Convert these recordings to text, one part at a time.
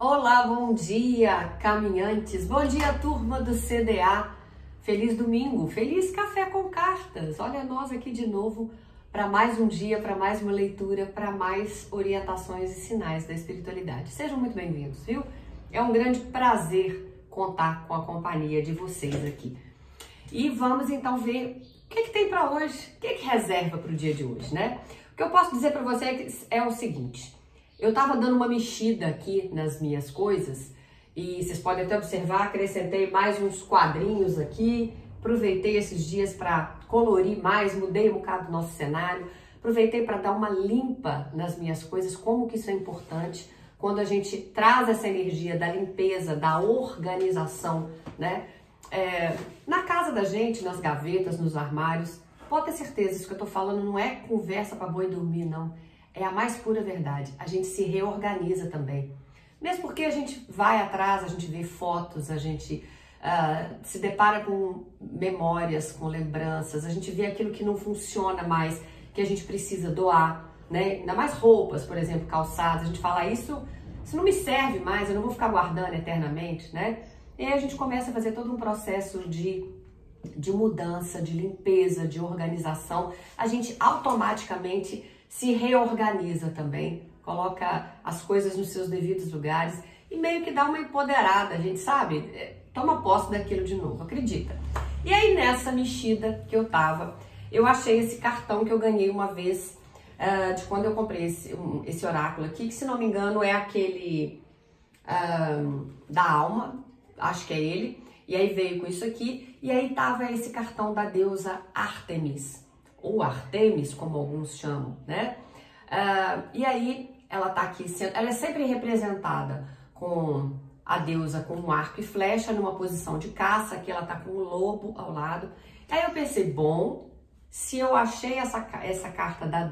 Olá, bom dia, caminhantes. Bom dia, turma do CDA. Feliz domingo, feliz café com cartas. Olha nós aqui de novo para mais um dia, para mais uma leitura, para mais orientações e sinais da espiritualidade. Sejam muito bem-vindos, viu? É um grande prazer contar com a companhia de vocês aqui. E vamos então ver o que tem para hoje, o que reserva para o dia de hoje, né? O que eu posso dizer para vocês é o seguinte: eu estava dando uma mexida aqui nas minhas coisas e vocês podem até observar, acrescentei mais uns quadrinhos aqui, aproveitei esses dias para colorir mais, mudei um bocado do nosso cenário, aproveitei para dar uma limpa nas minhas coisas, como que isso é importante quando a gente traz essa energia da limpeza, da organização, né? Na casa da gente, nas gavetas, nos armários. Pode ter certeza, isso que eu tô falando não é conversa para boi dormir, não. É a mais pura verdade. A gente se reorganiza também. Mesmo porque a gente vai atrás, a gente vê fotos, a gente se depara com memórias, com lembranças, a gente vê aquilo que não funciona mais, que a gente precisa doar, né? Ainda mais roupas, por exemplo, calçados. A gente fala, isso não me serve mais, eu não vou ficar guardando eternamente, né? E aí a gente começa a fazer todo um processo de mudança, de limpeza, de organização. A gente automaticamente se reorganiza também, coloca as coisas nos seus devidos lugares e meio que dá uma empoderada, a gente sabe, toma posse daquilo de novo, acredita. E aí nessa mexida que eu tava, eu achei esse cartão que eu ganhei uma vez, de quando eu comprei esse oráculo aqui, que se não me engano é aquele da alma, acho que é ele, e aí veio com isso aqui, e aí tava esse cartão da deusa Ártemis, ou Artemis, como alguns chamam, né? E aí ela tá aqui, ela é sempre representada com a deusa com um arco e flecha numa posição de caça, aqui ela tá com um lobo ao lado. Aí eu pensei, bom, se eu achei essa carta da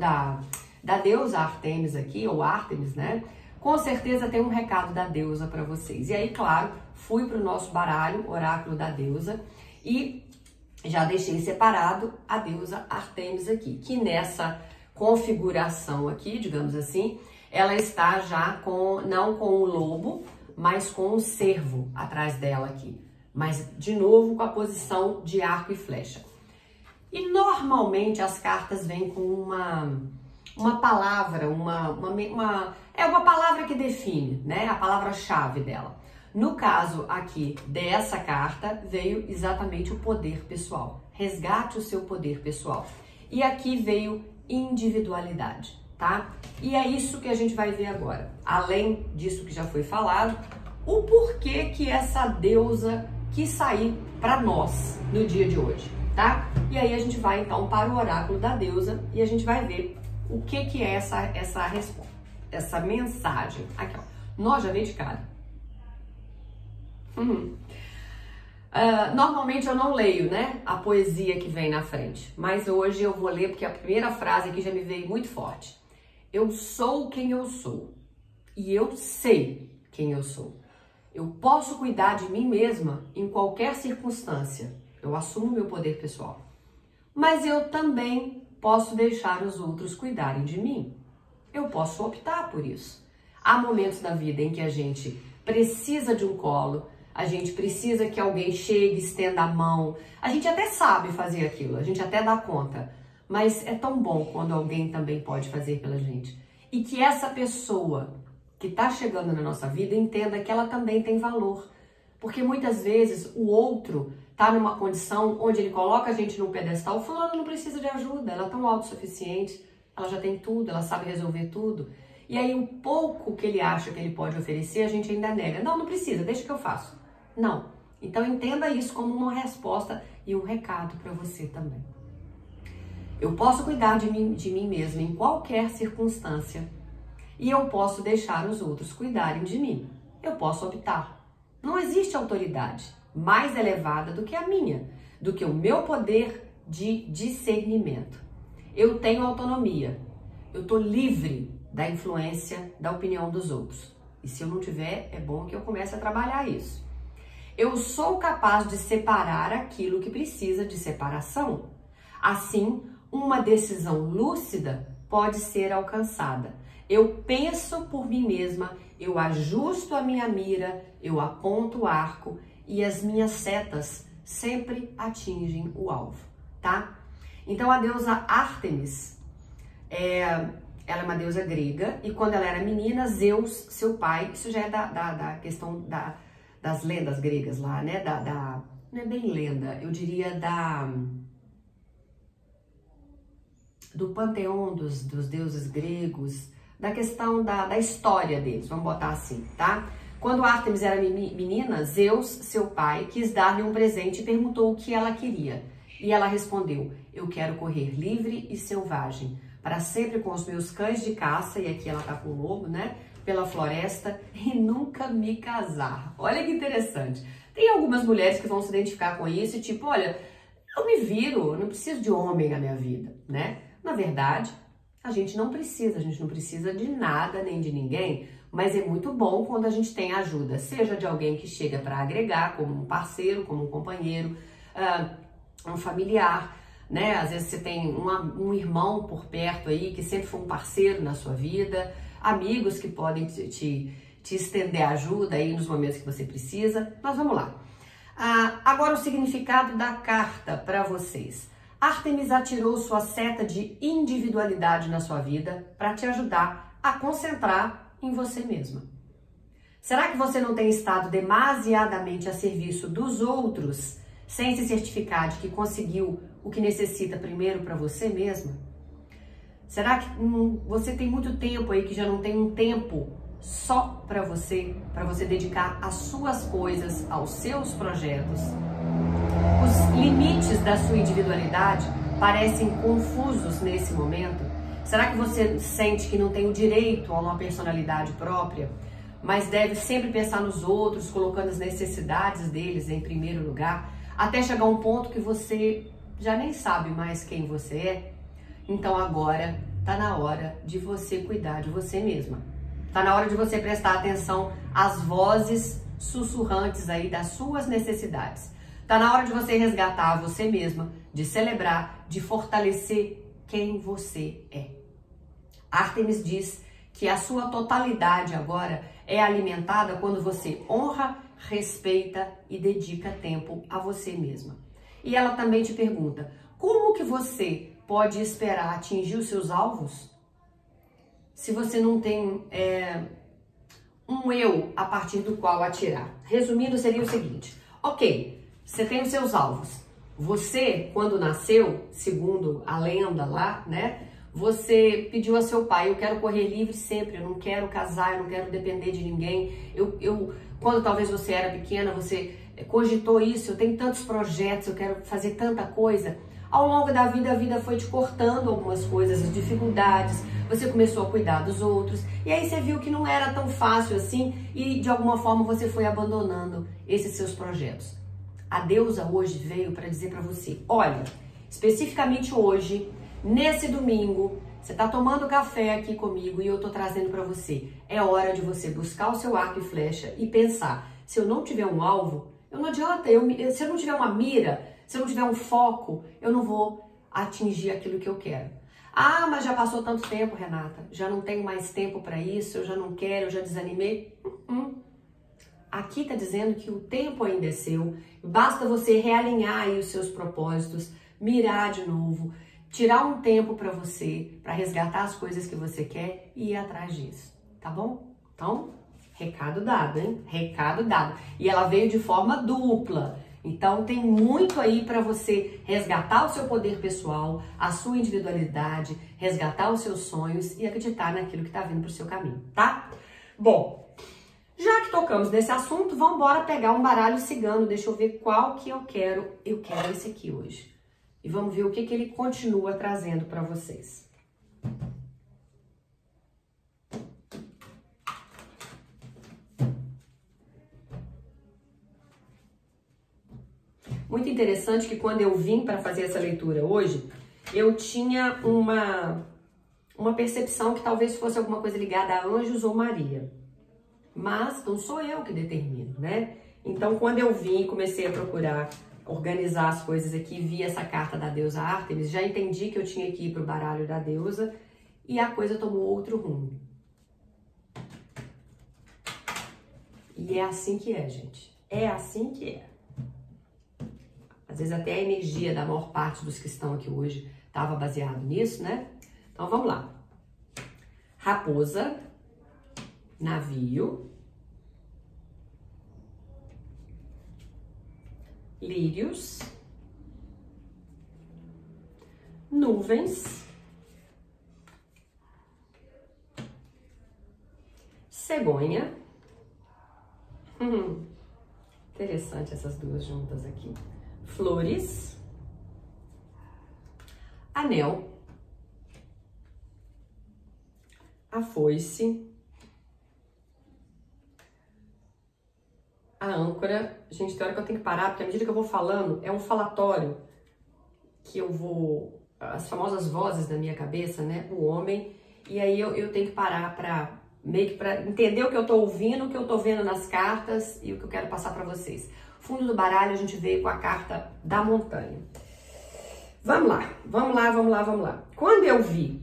deusa Artemis aqui, ou Ártemis, né? Com certeza tem um recado da deusa para vocês. E aí, claro, fui pro nosso baralho, oráculo da deusa, e já deixei separado a deusa Ártemis aqui, que nessa configuração aqui, digamos assim, ela está já não com o lobo, mas com o cervo atrás dela aqui. Mas, de novo, com a posição de arco e flecha. E normalmente as cartas vêm com uma palavra, é uma palavra que define, né? A palavra-chave dela. No caso aqui dessa carta, veio exatamente o poder pessoal. Resgate o seu poder pessoal. E aqui veio individualidade, tá? E é isso que a gente vai ver agora. Além disso que já foi falado, o porquê que essa deusa quis sair para nós no dia de hoje, tá? E aí a gente vai então para o oráculo da deusa e a gente vai ver o que é essa mensagem. Aqui, ó. Nós já veio de cara. Normalmente eu não leio, né, a poesia que vem na frente, mas hoje eu vou ler porque a primeira frase aqui já me veio muito forte. Eu sou quem eu sou e eu sei quem eu sou. Eu posso cuidar de mim mesma em qualquer circunstância. Eu assumo meu poder pessoal. Mas eu também posso deixar os outros cuidarem de mim. Eu posso optar por isso. Há momentos da vida em que a gente precisa de um colo, a gente precisa que alguém chegue, estenda a mão. A gente até sabe fazer aquilo, a gente até dá conta. Mas é tão bom quando alguém também pode fazer pela gente. E que essa pessoa que está chegando na nossa vida entenda que ela também tem valor. Porque muitas vezes o outro está numa condição onde ele coloca a gente num pedestal. Fulano não precisa de ajuda, ela é tão autossuficiente, ela já tem tudo, ela sabe resolver tudo. E aí o pouco que ele acha que ele pode oferecer, a gente ainda nega. Não, não precisa, deixa que eu faço. Não. Então entenda isso como uma resposta e um recado para você também. Eu posso cuidar de mim mesma em qualquer circunstância e eu posso deixar os outros cuidarem de mim. Eu posso optar. Não existe autoridade mais elevada do que a minha, do que o meu poder de discernimento. Eu tenho autonomia. Eu estou livre da influência da opinião dos outros. E se eu não tiver, é bom que eu comece a trabalhar isso. Eu sou capaz de separar aquilo que precisa de separação. Assim, uma decisão lúcida pode ser alcançada. Eu penso por mim mesma, eu ajusto a minha mira, eu aponto o arco e as minhas setas sempre atingem o alvo, tá? Então a deusa Ártemis, ela é uma deusa grega e quando ela era menina, Zeus, seu pai, isso já é da questão das lendas gregas lá, né? Não é bem lenda, eu diria do panteão dos deuses gregos, da questão da história deles, vamos botar assim, tá? Quando Ártemis era menina, Zeus, seu pai, quis dar-lhe um presente e perguntou o que ela queria. E ela respondeu, eu quero correr livre e selvagem, para sempre com os meus cães de caça, e aqui ela tá com o lobo, né? Pela floresta e nunca me casar. Olha que interessante. Tem algumas mulheres que vão se identificar com isso e tipo, olha, eu me viro, eu não preciso de homem na minha vida, né? Na verdade, a gente não precisa de nada nem de ninguém, mas é muito bom quando a gente tem ajuda, seja de alguém que chega para agregar, como um parceiro, como um companheiro, um familiar, né? Às vezes você tem um irmão por perto aí que sempre foi um parceiro na sua vida, amigos que podem te estender ajuda aí nos momentos que você precisa. Mas vamos lá. Agora o significado da carta para vocês. Ártemis atirou sua seta de individualidade na sua vida para te ajudar a concentrar em você mesma. Será que você não tem estado demasiadamente a serviço dos outros sem se certificar de que conseguiu o que necessita primeiro para você mesma? Será que você tem muito tempo aí que já não tem um tempo só para você dedicar às suas coisas, aos seus projetos? Os limites da sua individualidade parecem confusos nesse momento? Será que você sente que não tem o direito a uma personalidade própria, mas deve sempre pensar nos outros, colocando as necessidades deles em primeiro lugar, até chegar a um ponto que você já nem sabe mais quem você é? Então agora tá na hora de você cuidar de você mesma. Tá na hora de você prestar atenção às vozes sussurrantes aí das suas necessidades. Tá na hora de você resgatar você mesma, de celebrar, de fortalecer quem você é. Ártemis diz que a sua totalidade agora é alimentada quando você honra, respeita e dedica tempo a você mesma. E ela também te pergunta, como que você pode esperar atingir os seus alvos se você não tem um eu a partir do qual atirar? Resumindo, seria o seguinte, ok, você tem os seus alvos. Você, quando nasceu, segundo a lenda lá, né? Você pediu a seu pai, eu quero correr livre sempre, eu não quero casar, eu não quero depender de ninguém. Quando talvez você era pequena, você cogitou isso, eu tenho tantos projetos, eu quero fazer tanta coisa. Ao longo da vida, a vida foi te cortando algumas coisas, as dificuldades, você começou a cuidar dos outros, e aí você viu que não era tão fácil assim, e de alguma forma você foi abandonando esses seus projetos. A deusa hoje veio para dizer para você, olha, especificamente hoje, nesse domingo, você está tomando café aqui comigo e eu estou trazendo para você. É hora de você buscar o seu arco e flecha e pensar, se eu não tiver um alvo, não adianta, se eu não tiver uma mira, se eu não tiver um foco, eu não vou atingir aquilo que eu quero. Ah, mas já passou tanto tempo, Renata, já não tenho mais tempo para isso, eu já não quero, eu já desanimei. Aqui está dizendo que o tempo ainda é seu, basta você realinhar aí os seus propósitos, mirar de novo, tirar um tempo para você, para resgatar as coisas que você quer e ir atrás disso, tá bom? Então, recado dado, hein? Recado dado. E ela veio de forma dupla. Então, tem muito aí para você resgatar o seu poder pessoal, a sua individualidade, resgatar os seus sonhos e acreditar naquilo que está vindo para o seu caminho, tá? Bom, já que tocamos nesse assunto, vamos embora pegar um baralho cigano. Deixa eu ver qual que eu quero. Eu quero esse aqui hoje. E vamos ver o que ele continua trazendo para vocês. Muito interessante que quando eu vim para fazer essa leitura hoje, eu tinha uma percepção que talvez fosse alguma coisa ligada a anjos ou Maria. Mas não sou eu que determino, né? Então, quando eu vim e comecei a procurar organizar as coisas aqui, vi essa carta da deusa Ártemis, já entendi que eu tinha que ir para o baralho da deusa e a coisa tomou outro rumo. E é assim que é, gente. É assim que é. Às vezes até a energia da maior parte dos que estão aqui hoje estava baseado nisso, né? Então vamos lá. Raposa, navio, lírios, nuvens, cegonha. Interessante essas duas juntas aqui. Flores, anel, a foice, a âncora. Gente, tem hora que eu tenho que parar, porque à medida que eu vou falando, é um falatório que eu vou... As famosas vozes da minha cabeça, né? O homem. E aí eu tenho que parar para meio que para entender o que eu tô ouvindo, o que eu tô vendo nas cartas e o que eu quero passar para vocês. Fundo do baralho, a gente veio com a carta da montanha. Vamos lá, vamos lá, vamos lá, vamos lá. Quando eu vi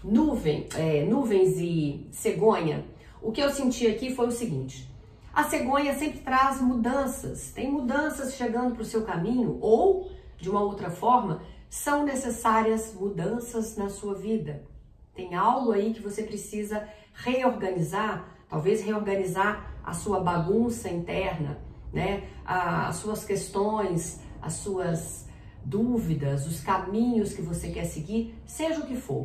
nuvens e cegonha, o que eu senti aqui foi o seguinte: a cegonha sempre traz mudanças, tem mudanças chegando para o seu caminho, ou, de uma outra forma, são necessárias mudanças na sua vida. Tem algo aí que você precisa reorganizar, talvez reorganizar a sua bagunça interna, né? As suas questões, as suas dúvidas, os caminhos que você quer seguir, seja o que for.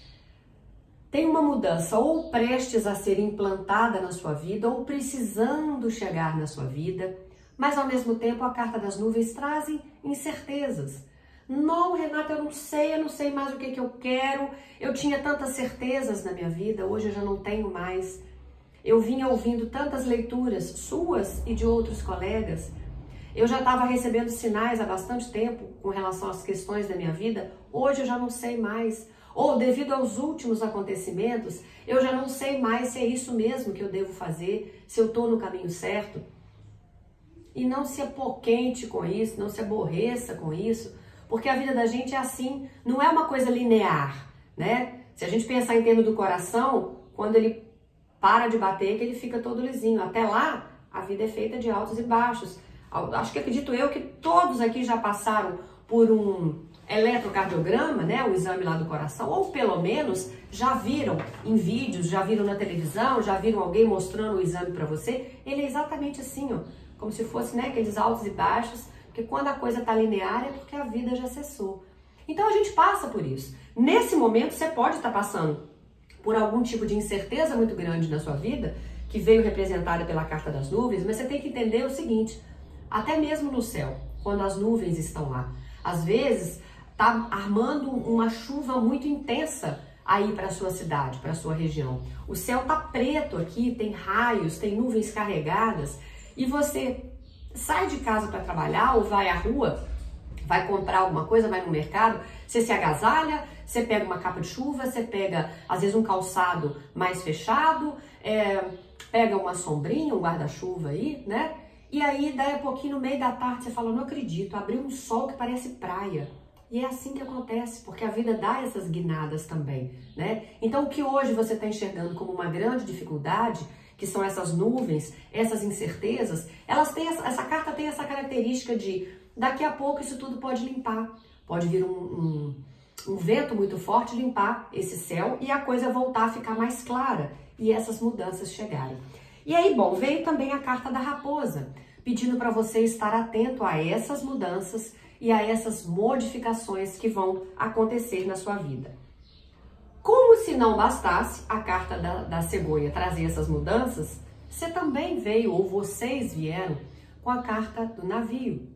Tem uma mudança ou prestes a ser implantada na sua vida ou precisando chegar na sua vida, mas ao mesmo tempo a carta das nuvens traz incertezas. Não, Renata, eu não sei mais o que eu quero, eu tinha tantas certezas na minha vida, hoje eu já não tenho mais. Eu vinha ouvindo tantas leituras suas e de outros colegas, eu já estava recebendo sinais há bastante tempo com relação às questões da minha vida, hoje eu já não sei mais. Ou devido aos últimos acontecimentos, eu já não sei mais se é isso mesmo que eu devo fazer, se eu estou no caminho certo. E não se apoquente com isso, não se aborreça com isso, porque a vida da gente é assim, não é uma coisa linear, né? Se a gente pensar em termos do coração, quando ele para de bater, que ele fica todo lisinho. Até lá, a vida é feita de altos e baixos. Acho que acredito eu que todos aqui já passaram por um eletrocardiograma, né, o exame lá do coração, ou pelo menos já viram em vídeos, já viram na televisão, já viram alguém mostrando o exame para você. Ele é exatamente assim, ó, como se fosse, né, aqueles altos e baixos, porque quando a coisa tá linear é porque a vida já cessou. Então a gente passa por isso. Nesse momento você pode estar passando por algum tipo de incerteza muito grande na sua vida, que veio representada pela carta das nuvens, mas você tem que entender o seguinte: até mesmo no céu, quando as nuvens estão lá, às vezes tá armando uma chuva muito intensa aí para a sua cidade, para a sua região. O céu tá preto aqui, tem raios, tem nuvens carregadas, e você sai de casa para trabalhar ou vai à rua, vai comprar alguma coisa, vai no mercado, você se agasalha, você pega uma capa de chuva, você pega às vezes um calçado mais fechado, pega uma sombrinha, um guarda-chuva aí, né? E aí, daí a pouquinho, no meio da tarde, você fala: não acredito, abriu um sol que parece praia. E é assim que acontece, porque a vida dá essas guinadas também, né? Então, o que hoje você está enxergando como uma grande dificuldade, que são essas nuvens, essas incertezas, elas têm essa carta tem essa característica de, daqui a pouco, isso tudo pode limpar. Pode vir um vento muito forte limpar esse céu e a coisa voltar a ficar mais clara e essas mudanças chegarem. E aí, bom, veio também a carta da raposa, pedindo para você estar atento a essas mudanças e a essas modificações que vão acontecer na sua vida. Como se não bastasse a carta da cegonha trazer essas mudanças, você também veio, ou vocês vieram, com a carta do navio.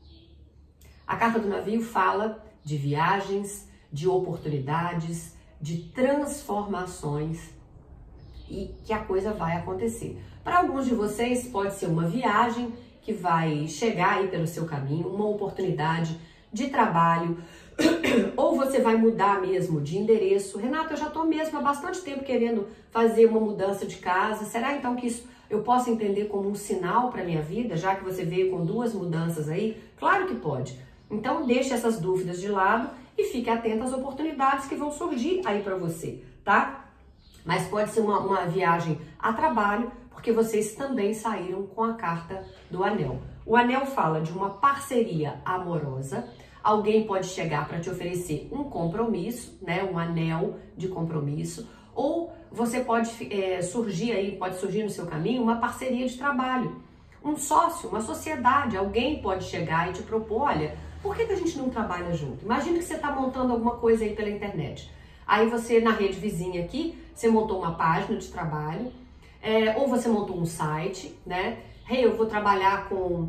A carta do navio fala de viagens, de oportunidades, de transformações, e que a coisa vai acontecer. Para alguns de vocês pode ser uma viagem que vai chegar aí pelo seu caminho, uma oportunidade de trabalho, ou você vai mudar mesmo de endereço. Renata, eu já estou mesmo há bastante tempo querendo fazer uma mudança de casa. Será então que isso eu posso entender como um sinal para minha vida, já que você veio com duas mudanças aí? Claro que pode. Então deixe essas dúvidas de lado e fique atento às oportunidades que vão surgir aí para você, tá? Mas pode ser uma viagem a trabalho, porque vocês também saíram com a carta do anel. O anel fala de uma parceria amorosa. Alguém pode chegar para te oferecer um compromisso, né? Um anel de compromisso. Ou você pode pode surgir no seu caminho uma parceria de trabalho. Um sócio, uma sociedade, alguém pode chegar e te propor, olha, por que a gente não trabalha junto? Imagina que você está montando alguma coisa aí pela internet. Aí você, na rede vizinha aqui, você montou uma página de trabalho, ou você montou um site, né? Hey, eu vou trabalhar com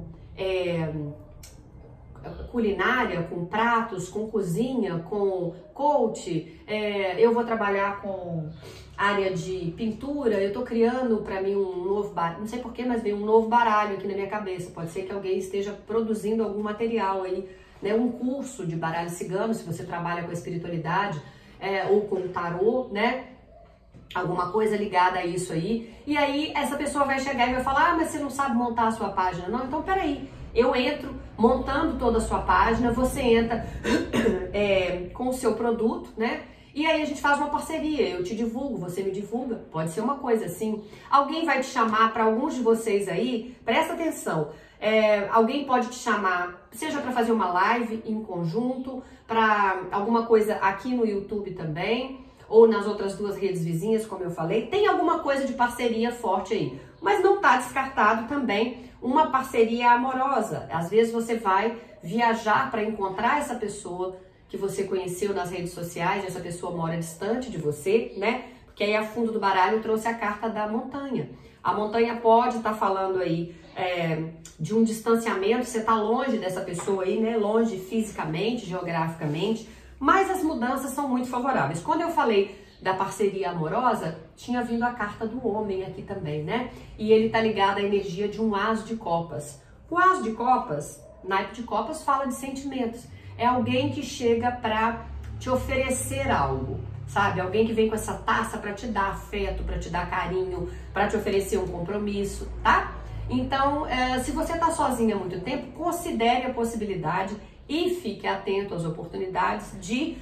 culinária, com pratos, com cozinha, com coach, eu vou trabalhar com área de pintura, eu tô criando para mim um novo baralho, não sei porquê, mas veio um novo baralho aqui na minha cabeça, pode ser que alguém esteja produzindo algum material aí, né, um curso de baralho cigano, se você trabalha com a espiritualidade, ou com tarô, né, alguma coisa ligada a isso aí, e aí essa pessoa vai chegar e vai falar, mas você não sabe montar a sua página, não, então peraí, eu entro montando toda a sua página, você entra com o seu produto, né? E aí a gente faz uma parceria, eu te divulgo, você me divulga, pode ser uma coisa assim. Alguém vai te chamar, para alguns de vocês aí, presta atenção, alguém pode te chamar, seja para fazer uma live em conjunto, para alguma coisa aqui no YouTube também, ou nas outras duas redes vizinhas, como eu falei, tem alguma coisa de parceria forte aí. Mas não está descartado também uma parceria amorosa. Às vezes você vai viajar para encontrar essa pessoa que você conheceu nas redes sociais, essa pessoa mora distante de você, né? Porque aí a fundo do baralho trouxe a carta da montanha. A montanha pode estar falando aí de um distanciamento, você está longe dessa pessoa aí, né? Longe fisicamente, geograficamente, mas as mudanças são muito favoráveis. Quando eu falei da parceria amorosa, tinha vindo a carta do homem aqui também, né? E ele tá ligado à energia de um as de copas. O as de copas, naipe de copas, fala de sentimentos. É alguém que chega para te oferecer algo, sabe? Alguém que vem com essa taça para te dar afeto, para te dar carinho, para te oferecer um compromisso, tá? Então, se você tá sozinha há muito tempo, considere a possibilidade e fique atento às oportunidades de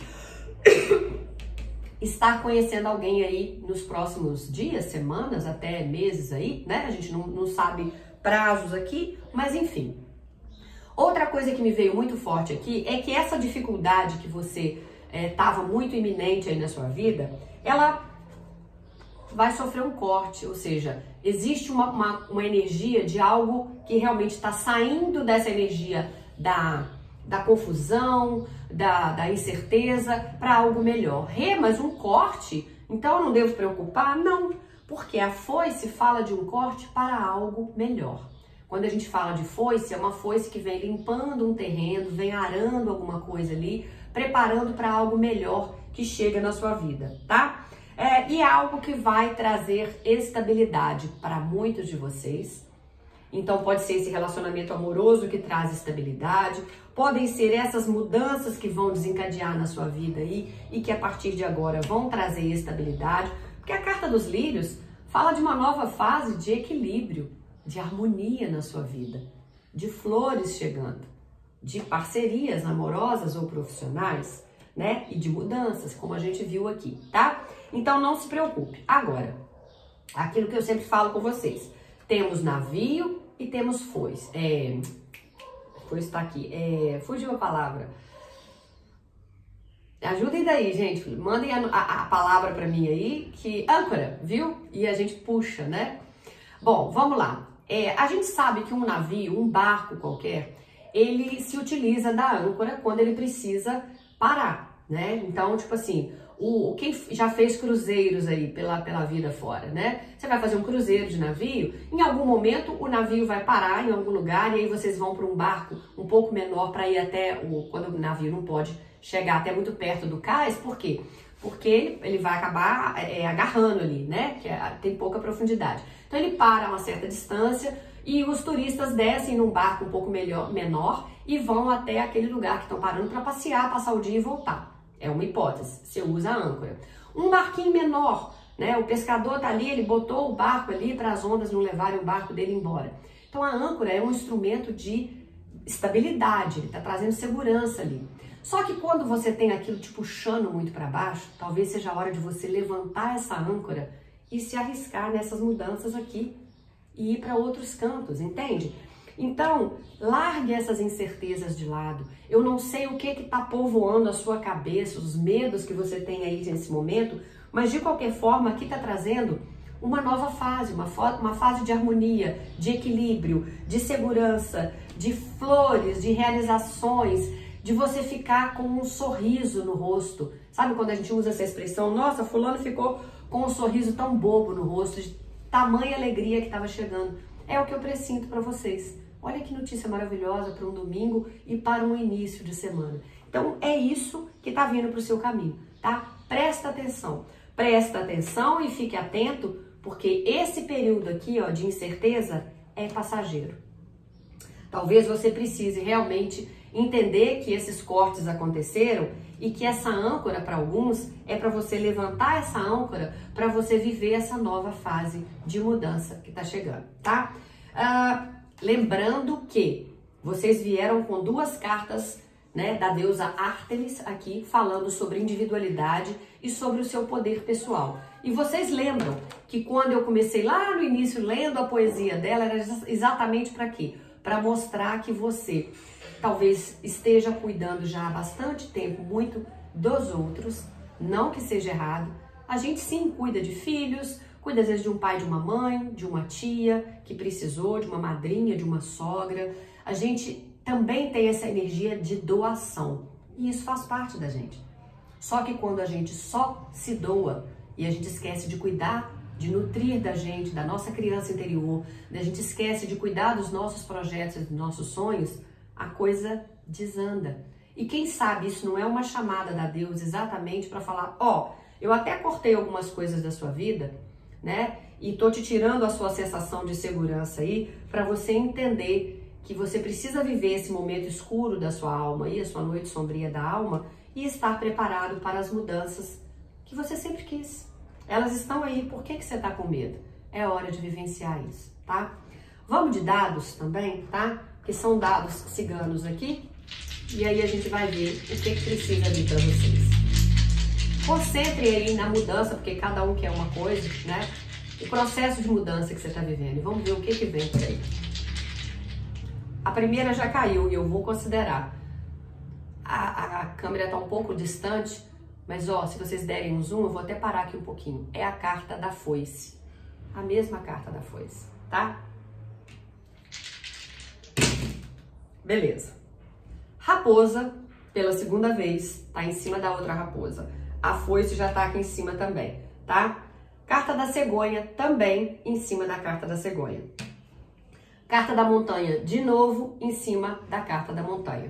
estar conhecendo alguém aí nos próximos dias, semanas, até meses aí, né? A gente não sabe prazos aqui, mas enfim. Outra coisa que me veio muito forte aqui é que essa dificuldade que você estava muito iminente aí na sua vida, ela vai sofrer um corte, ou seja, existe uma energia de algo que realmente está saindo dessa energia da confusão, da incerteza para algo melhor. Mas um corte, então eu não devo preocupar? Não, porque a foice fala de um corte para algo melhor. Quando a gente fala de foice, é uma foice que vem limpando um terreno, vem arando alguma coisa ali, preparando para algo melhor que chega na sua vida, tá? E é algo que vai trazer estabilidade para muitos de vocês. Então pode ser esse relacionamento amoroso que traz estabilidade, podem ser essas mudanças que vão desencadear na sua vida aí e que a partir de agora vão trazer estabilidade, porque a carta dos lírios fala de uma nova fase de equilíbrio, de harmonia na sua vida, de flores chegando, de parcerias amorosas ou profissionais, né? E de mudanças, como a gente viu aqui, tá? Então não se preocupe. Agora, aquilo que eu sempre falo com vocês, temos navio e temos foice. Foice tá aqui. Fugiu a palavra. Ajudem daí, gente. Mandem a palavra para mim aí, que âncora, viu? E a gente puxa, né? Bom, vamos lá. A gente sabe que um navio, um barco qualquer, ele se utiliza da âncora quando ele precisa parar, né? Então, tipo assim, quem já fez cruzeiros aí pela vida fora, né? Você vai fazer um cruzeiro de navio, em algum momento o navio vai parar em algum lugar e aí vocês vão para um barco um pouco menor para ir até quando o navio não pode chegar até muito perto do cais. Por quê? Porque ele vai acabar agarrando ali, né? Que tem pouca profundidade. Então ele para a uma certa distância e os turistas descem num barco um pouco menor e vão até aquele lugar que estão parando para passear, passar o dia e voltar. É uma hipótese, você usa a âncora. Um barquinho menor, né? O pescador tá ali, ele botou o barco ali para as ondas não levarem o barco dele embora. Então a âncora é um instrumento de estabilidade, ele está trazendo segurança ali. Só que quando você tem aquilo te puxando muito para baixo, talvez seja a hora de você levantar essa âncora e se arriscar nessas mudanças aqui, e ir para outros cantos, entende? Então, largue essas incertezas de lado. Eu não sei o que está povoando a sua cabeça, os medos que você tem aí nesse momento, mas de qualquer forma, aqui está trazendo uma nova fase, uma fase de harmonia, de equilíbrio, de segurança, de flores, de realizações, de você ficar com um sorriso no rosto. Sabe quando a gente usa essa expressão? Nossa, fulano ficou com um sorriso tão bobo no rosto, de tamanha alegria que estava chegando. É o que eu pressinto para vocês. Olha que notícia maravilhosa para um domingo e para um início de semana. Então é isso que está vindo para o seu caminho, tá? Presta atenção e fique atento, porque esse período aqui, ó, de incerteza é passageiro. Talvez você precise realmente entender que esses cortes aconteceram e que essa âncora, para alguns, é para você levantar essa âncora para você viver essa nova fase de mudança que está chegando, tá? Lembrando que vocês vieram com duas cartas, né, da deusa Ártemis aqui, falando sobre individualidade e sobre o seu poder pessoal. E vocês lembram que quando eu comecei lá no início lendo a poesia dela, era exatamente para quê? Para mostrar que você talvez esteja cuidando já há bastante tempo muito dos outros, não que seja errado. A gente sim cuida de filhos, cuida às vezes de um pai, de uma mãe, de uma tia que precisou, de uma madrinha, de uma sogra. A gente também tem essa energia de doação e isso faz parte da gente. Só que quando a gente só se doa e a gente esquece de cuidar, de nutrir da gente, da nossa criança interior, a gente esquece de cuidar dos nossos projetos, dos nossos sonhos, a coisa desanda. E quem sabe isso não é uma chamada da Deus exatamente para falar, ó, eu até cortei algumas coisas da sua vida, né? E tô te tirando a sua sensação de segurança aí para você entender que você precisa viver esse momento escuro da sua alma aí, a sua noite sombria da alma, e estar preparado para as mudanças que você sempre quis. Elas estão aí, por que você tá com medo? É hora de vivenciar isso, tá? Vamos de dados também, tá? Que são dados ciganos aqui, e aí a gente vai ver o que precisa vir para vocês. Concentre aí na mudança, porque cada um quer uma coisa, né? O processo de mudança que você está vivendo. E vamos ver o que vem por aí. A primeira já caiu e eu vou considerar. A câmera está um pouco distante, mas ó, se vocês derem um zoom, eu vou até parar aqui um pouquinho. É a carta da foice. A mesma carta da foice, tá? Beleza. Raposa, pela segunda vez, tá em cima da outra raposa. A foice já tá aqui em cima também, tá? Carta da cegonha também em cima da carta da cegonha. Carta da montanha de novo em cima da carta da montanha.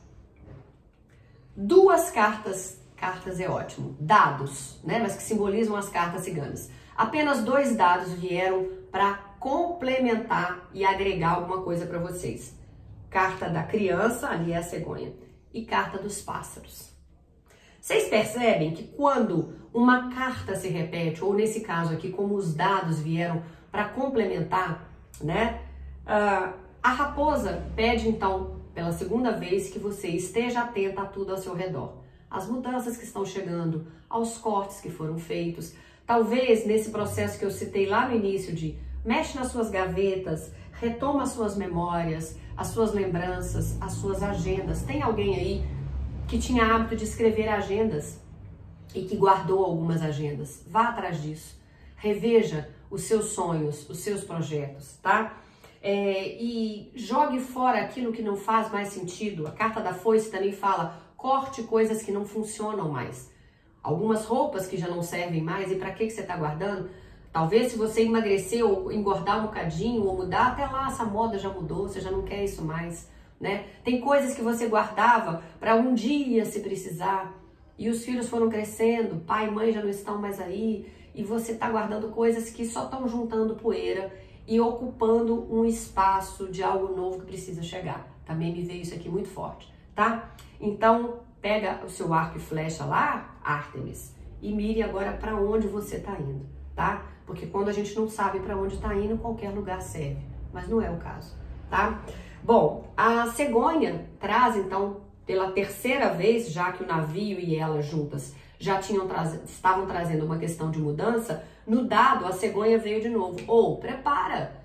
Duas cartas é ótimo, dados, né? Mas que simbolizam as cartas ciganas. Apenas dois dados vieram para complementar e agregar alguma coisa para vocês. Carta da criança, ali é a cegonha, e carta dos pássaros. Vocês percebem que quando uma carta se repete, ou nesse caso aqui, como os dados vieram para complementar, né? A raposa pede então, pela segunda vez, que você esteja atenta a tudo ao seu redor. As mudanças que estão chegando, aos cortes que foram feitos. Talvez nesse processo que eu citei lá no início de mexe nas suas gavetas, retoma as suas memórias, as suas lembranças, as suas agendas. Tem alguém aí que tinha hábito de escrever agendas e que guardou algumas agendas? Vá atrás disso. Reveja os seus sonhos, os seus projetos, tá? E jogue fora aquilo que não faz mais sentido. A carta da foice também fala, corte coisas que não funcionam mais. Algumas roupas que já não servem mais, e para que você está guardando? Talvez se você emagrecer ou engordar um bocadinho ou mudar, até lá essa moda já mudou, você já não quer isso mais, né? Tem coisas que você guardava para um dia se precisar, e os filhos foram crescendo, pai e mãe já não estão mais aí, e você está guardando coisas que só estão juntando poeira e ocupando um espaço de algo novo que precisa chegar. Também me veio isso aqui muito forte, tá? Então, pega o seu arco e flecha lá, Ártemis, e mire agora para onde você está indo, tá? Porque quando a gente não sabe para onde está indo, qualquer lugar serve, mas não é o caso, tá? Bom, a cegonha traz então, pela terceira vez, já que o navio e ela juntas já estavam trazendo uma questão de mudança, no dado a cegonha veio de novo. Prepara, tem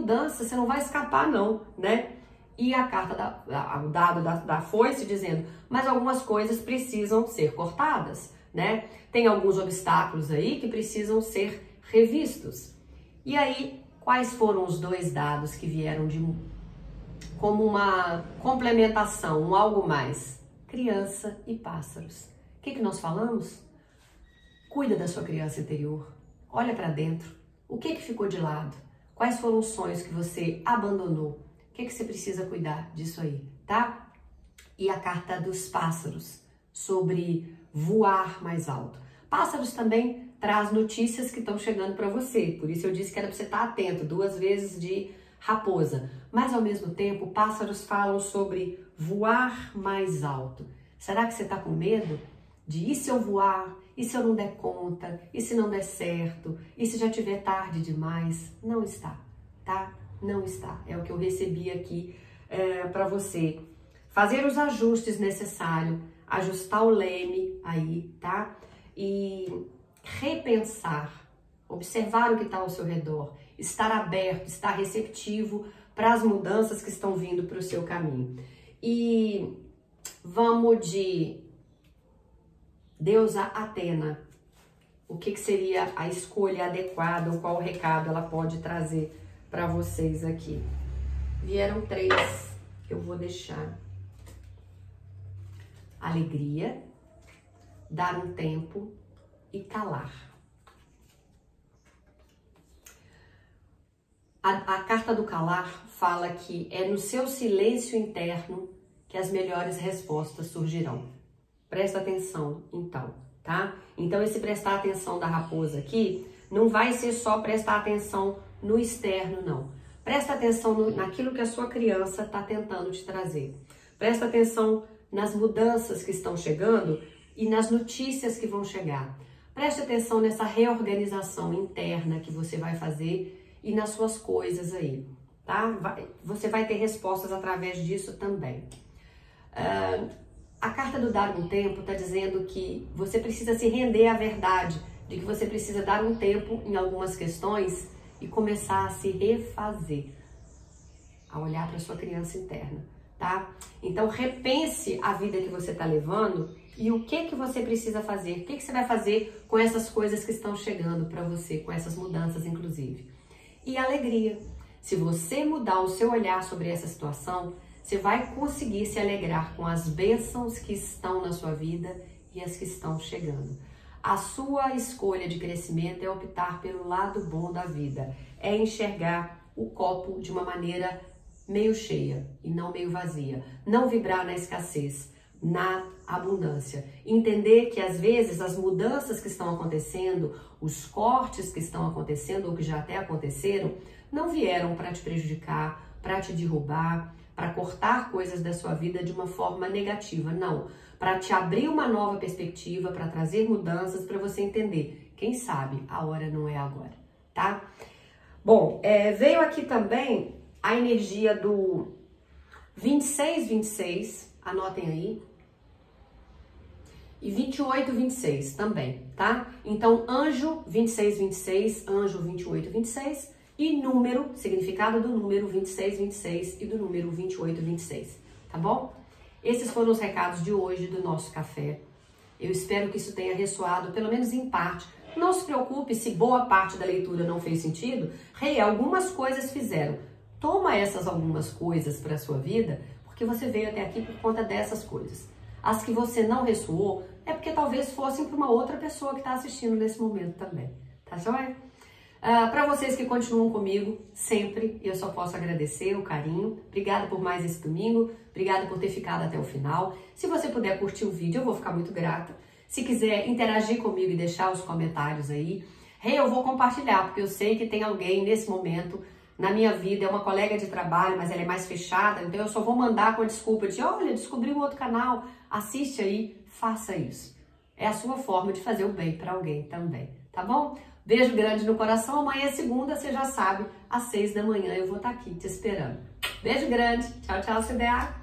mudança, você não vai escapar não, né? E a carta, o dado da foice dizendo, mas algumas coisas precisam ser cortadas, né? Tem alguns obstáculos aí que precisam ser revistos. E aí, quais foram os dois dados que vieram como uma complementação, um algo mais? Criança e pássaros. O que nós falamos? Cuida da sua criança interior. Olha para dentro. O que ficou de lado? Quais foram os sonhos que você abandonou? O que você precisa cuidar disso aí, tá? E a carta dos pássaros, sobre voar mais alto. Pássaros também traz notícias que estão chegando para você, por isso eu disse que era para você estar atento, 2 vezes de raposa. Mas ao mesmo tempo, pássaros falam sobre voar mais alto. Será que você está com medo de e se eu voar? E se eu não der conta? E se não der certo? E se já tiver tarde demais? Não está, tá? Não está. É o que eu recebi aqui para você. Fazer os ajustes necessários, ajustar o leme aí, tá? E repensar, observar o que está ao seu redor, estar aberto, estar receptivo para as mudanças que estão vindo para o seu caminho. E vamos de deusa Atena. O que seria a escolha adequada, ou qual recado ela pode trazer para vocês aqui? Vieram 3, eu vou deixar. Alegria, dar um tempo e calar. A carta do calar fala que é no seu silêncio interno que as melhores respostas surgirão. Presta atenção, então, tá? Então, esse prestar atenção da raposa aqui não vai ser só prestar atenção no externo, não. Presta atenção naquilo que a sua criança está tentando te trazer. Presta atenção nas mudanças que estão chegando e nas notícias que vão chegar. Preste atenção nessa reorganização interna que você vai fazer e nas suas coisas aí, tá? Você vai ter respostas através disso também. A carta do dar um tempo está dizendo que você precisa se render à verdade, de que você precisa dar um tempo em algumas questões e começar a se refazer, a olhar para a sua criança interna, tá? Então, repense a vida que você está levando e o que você precisa fazer, o que você vai fazer com essas coisas que estão chegando para você, com essas mudanças, inclusive. E alegria. Se você mudar o seu olhar sobre essa situação, você vai conseguir se alegrar com as bênçãos que estão na sua vida e as que estão chegando. A sua escolha de crescimento é optar pelo lado bom da vida, é enxergar o copo de uma maneira meio cheia e não meio vazia, não vibrar na escassez, na abundância. Entender que às vezes as mudanças que estão acontecendo, os cortes que estão acontecendo ou que já até aconteceram, não vieram para te prejudicar, para te derrubar, para cortar coisas da sua vida de uma forma negativa, não. Para te abrir uma nova perspectiva, para trazer mudanças, para você entender. Quem sabe a hora não é agora, tá? Bom, veio aqui também a energia do 2626, anotem aí, e 2826 também, tá? Então, anjo 2626, anjo 2826 e número, significado do número 2626 e do número 2826, tá bom? Esses foram os recados de hoje do nosso café. Eu espero que isso tenha ressoado, pelo menos em parte. Não se preocupe se boa parte da leitura não fez sentido. Algumas coisas fizeram. Toma essas algumas coisas para a sua vida, porque você veio até aqui por conta dessas coisas. As que você não ressoou, é porque talvez fossem para uma outra pessoa que está assistindo nesse momento também. Tá joia? Para vocês que continuam comigo sempre, eu só posso agradecer o carinho. Obrigada por mais esse domingo. Obrigada por ter ficado até o final. Se você puder curtir o vídeo, eu vou ficar muito grata. Se quiser interagir comigo e deixar os comentários aí, eu vou compartilhar, porque eu sei que tem alguém nesse momento na minha vida, é uma colega de trabalho, mas ela é mais fechada, então eu só vou mandar com a desculpa de, olha, descobri um outro canal, assiste aí, faça isso. É a sua forma de fazer o bem para alguém também, tá bom? Beijo grande no coração, amanhã é segunda, você já sabe, às 6 da manhã eu vou estar aqui te esperando. Beijo grande, tchau, tchau, CDA.